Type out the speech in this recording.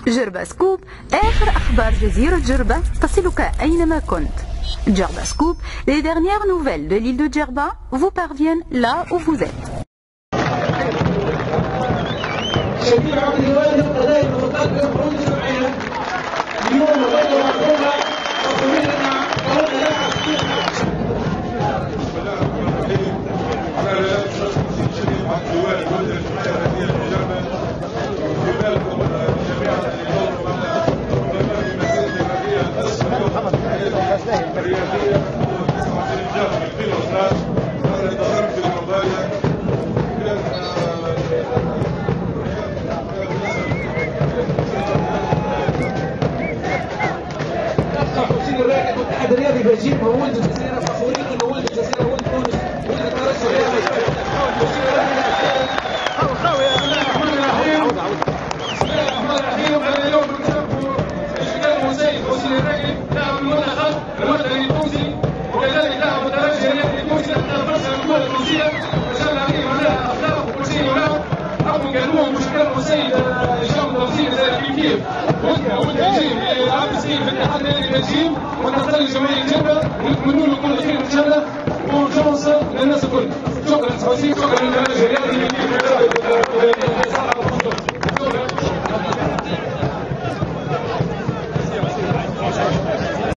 Djerba.scoop, آخر أخبار جزيرة جربة تصلك أينما كنت. Djerba.scoop, les dernières nouvelles de l'île de Djerba vous parviennent là où vous êtes. شكيب عبد الجواد القضائي المتقدم رئيس الجمعية اليوم وغير مرحومة وقبلنا قولنا لاعبها على رئاسة شكيب عبد الجواد رئيس الجمعية الرياضية بجربة في بالك جميع الرياضية حسين الراقد والاتحاد الرياضي بأجيم هو ولد الجزيرة فخورين انه ولد الجزيرة ولد تونس ولد الترجي الرياضي حسين الراقد بسم الله الرحمن الرحيم على اليوم نشوفوا اشتغال مسيد حسين الراقد لاعب المنتخب الوطني التونسي وكذلك لاعب الترجي الرياضي التونسي حتى فرصة الكرة التونسية ما شاء الله عليه وعلى اخلاق وكل شيء ولاعب حبوا قالوه مشكل مسيد هشام الطمزيني زي كيف ولد أجيم عام سنين في الاتحاد أجيم ونختار الجمعية جربة ونتمنوا له كل خير إن شاء الله وشانس للناس الكل. شكرا حسين، شكرا للرياضي.